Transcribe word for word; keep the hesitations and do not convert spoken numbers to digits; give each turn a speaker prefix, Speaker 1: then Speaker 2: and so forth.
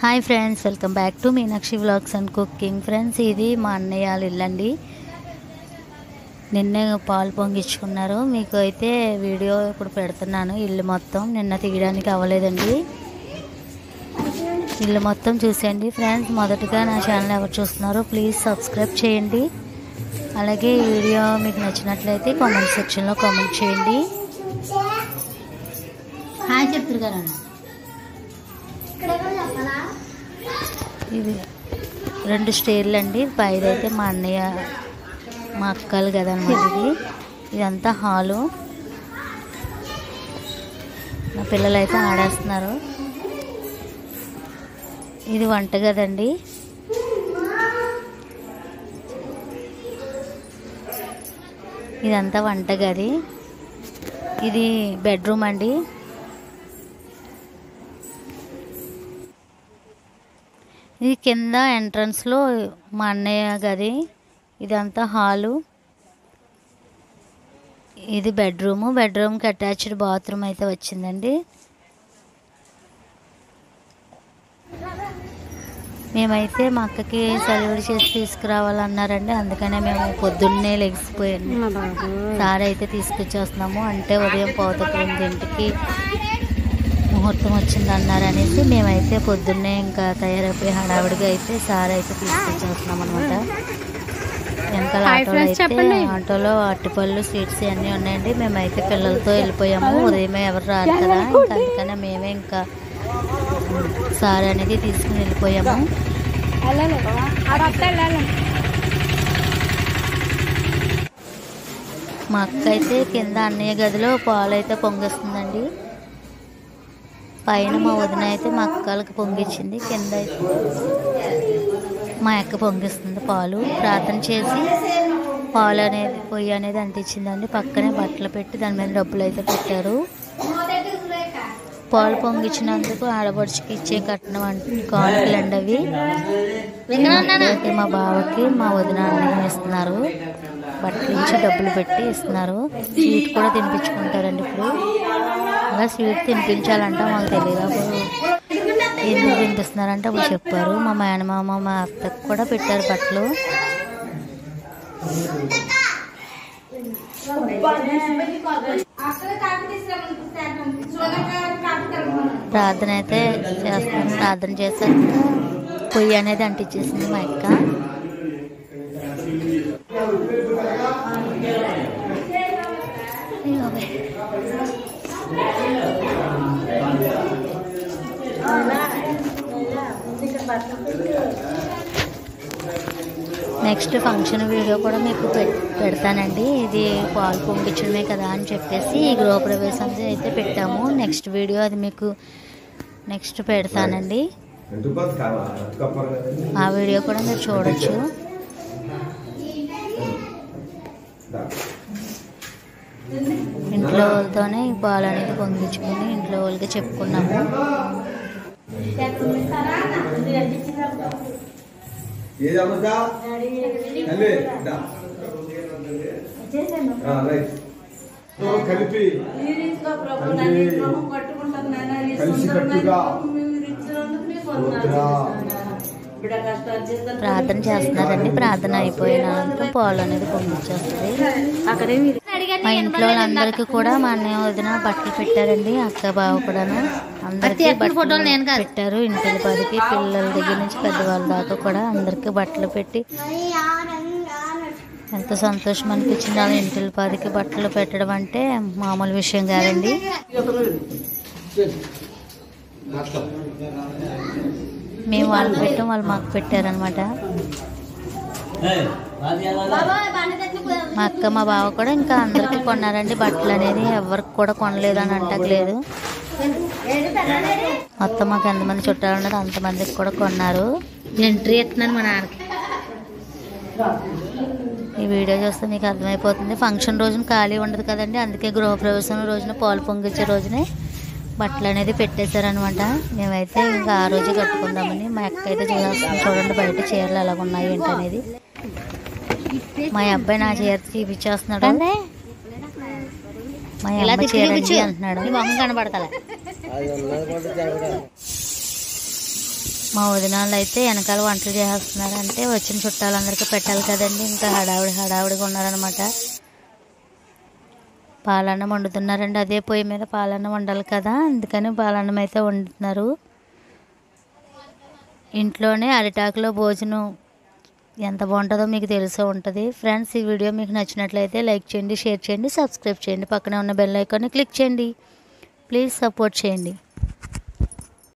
Speaker 1: Hi friends, welcome back to Meenakshi vlogs and cooking. Friends, ఇది మా అన్నయ్య వాళ్ళ ఇల్లండి. నిన్నే పాలు పొంగించుకున్నారు. మీకు అయితే వీడియో ఇప్పుడు పెడుతున్నాను. ఇల్లు మొత్తం నిన్న తీయడానికి అవ్వలేదండి. ఇల్లు మొత్తం చూసేయండి ఫ్రెండ్స్. మొదటగా నా ఛానల్ ఎవరు చూస్తున్నారో ప్లీజ్ సబ్స్క్రైబ్ చేయండి. అలాగే ఈ వీడియో మీకు నచ్చినట్లయితే కామెంట్ సెక్షన్లో కామెంట్ చేయండి. హాయ్ చెప్తారు కదా. ఇది రెండు స్టేర్లు అండి. పైదైతే మా అన్నయ్య మా అక్కలు కదనమాట. ఇది ఇదంతా హాలు. నా పిల్లలు అయితే ఆడేస్తున్నారు. ఇది వంటగది అండి. ఇదంతా వంటగది. ఇది బెడ్రూమ్ అండి. ఇది కింద ఎంట్రన్స్లో మా అన్నయ్య గది. ఇదంతా హాలు. ఇది బెడ్రూము. బెడ్రూమ్కి అటాచ్డ్ బాత్రూమ్ అయితే వచ్చిందండి. మేమైతే మా అక్కకి సెలవులు చేసి తీసుకురావాలన్నారండి. అందుకనే మేము పొద్దున్నే లెగిసిపోయాము. సార్ అయితే తీసుకొచ్చేస్తున్నాము అంటే ఉదయం పౌతకురింటికి ముహూర్తం వచ్చింది అన్నారు అనేసి మేమైతే పొద్దున్నే ఇంకా తయారైపోయి హడావిడిగా అయితే సార్ అయితే తీసుకొచ్చేస్తున్నాం అనమాట. వెనకాల ఆటోలో అయితే ఆటోలో అరటిపళ్ళు స్వీట్స్ అన్నీ ఉన్నాయండి. మేమైతే పిల్లలతో వెళ్ళిపోయాము. ఉదయమే ఎవరు రారు కదా, ఇంకా అందుకనే మేమే ఇంకా సార్ అనేది తీసుకుని వెళ్ళిపోయాము. మా అక్క అయితే కింద అన్నయ్య గదిలో పాలు అయితే పొంగిస్తుందండి. పైన మా వదిన అయితే మా అక్కలకి పొంగిచ్చింది. కింద అయితే మా అక్క పొంగిస్తుంది పాలు. ప్రార్థన చేసి పాలు అనేది పొయ్యి అనేది అంటించిందండి. పక్కనే బట్టలు పెట్టి దాని మీద డబ్బులు అయితే పెట్టారు. పాలు పొంగించినందుకు ఆడపడుచుకి ఇచ్చే కట్నం అంటే కానుకలు అండి అవి. మా బావకి మా వదిన అన్నం ఇస్తున్నారు. బట్టలు ఇచ్చి డబ్బులు పెట్టి ఇస్తున్నారు. స్వీట్ కూడా తినిపించుకుంటారండి. ఇప్పుడు అలా స్వీట్ తినిపించాలంట మాకు తెలియదు. అప్పుడు ఎందుకు తినిపిస్తున్నారంటే అప్పుడు చెప్పారు. మా మేనమామ మా అత్తకు కూడా పెట్టారు బట్టలు. ప్రార్థన అయితే చేస్తాను. ప్రార్థన చేశాక పొయ్యి అనేది అంటించేసింది మా అక్క. నెక్స్ట్ ఫంక్షన్ వీడియో కూడా మీకు పెడతానండి. ఇది పాలు పొంగించడమే కదా అని చెప్పేసి ఈ గృహప్రవేశం అయితే పెట్టాము. నెక్స్ట్ వీడియో అది మీకు నెక్స్ట్ పెడతానండి. ఆ వీడియో కూడా మీరు చూడొచ్చు. ఇంట్లో వాళ్ళతోనే ఈ పాలు అనేది పొంగించుకొని ఇంట్లో వాళ్ళకి చెప్పుకున్నాము.
Speaker 2: కలిపి కలిసికట్టుగా
Speaker 1: ప్రార్థన చేస్తున్నారండి. ప్రార్థన అయిపోయిన అనంతరం పాలు అనేది పొంగించేస్తుంది. మా ఇంట్లో వాళ్ళందరికీ కూడా మా అన్నయ్య వదిన బట్టలు పెట్టారండి. అక్క బావ కూడాను అందరికీ బట్టలు పెట్టారు. ఇంటికి పదికి పిల్లల దగ్గర నుంచి పెద్దవాళ్ళ దాకా కూడా అందరికీ బట్టలు పెట్టి ఎంత సంతోషం అనిపించింది. అలా ఇంటికి పదికి బట్టలు పెట్టడం అంటే మామూలు విషయం కాదండి. మేము వాళ్ళకి పెట్టాం, వాళ్ళు మాకు పెట్టారనమాట. మా అక్క మా బావ కూడా ఇంకా అందరికీ కొన్నారండి బట్టలు అనేది. ఎవరికి కూడా కొనలేదు అని అంటలేదు. మొత్తం మాకు ఎంతమంది చుట్టాలు ఉన్నారు అంతమందికి కూడా కొన్నారు. ఎంట్రీ ఎత్తున్నాను మా నాన్నకి. ఈ వీడియో చూస్తే మీకు అర్థమైపోతుంది. ఫంక్షన్ రోజున ఖాళీ ఉండదు కదండి, అందుకే గృహప్రవేశం రోజున పాలు పొంగించే రోజునే బట్టలు అనేది పెట్టేశారనమాట. మేమైతే ఇంకా ఆ రోజు కట్టుకుందామని మా అక్క అయితే చూసేస్తాం. చూడండి బయట చీరలు ఎలాగ ఉన్నాయి ఏంటి అనేది. మా అబ్బాయి నా చీర చూపించేస్తున్నాడు. మా అమ్మ చీర అంటున్నాడు. కనబడతా మా వదినాళ్ళు అయితే వెనకాల వంటలు చేస్తున్నారు. అంటే వచ్చిన చుట్టాలందరికీ పెట్టాలి కదండి, ఇంకా హడావుడి హడావుడిగా ఉన్నారనమాట. పాలన్నం వండుతున్నారండి. అదే పొయ్యి మీద పాలన్నం వండాలి కదా, అందుకని పాలన్నం అయితే వండుతున్నారు. ఇంట్లోనే అరిటాకులో భోజనం ఎంత బాగుంటుందో మీకు తెలిసే ఉంటుంది. ఫ్రెండ్స్, ఈ వీడియో మీకు నచ్చినట్లయితే లైక్ చేయండి, షేర్ చేయండి, సబ్స్క్రైబ్ చేయండి. పక్కనే ఉన్న బెల్ ఐకాన్ని క్లిక్ చేయండి. ప్లీజ్ సపోర్ట్ చేయండి.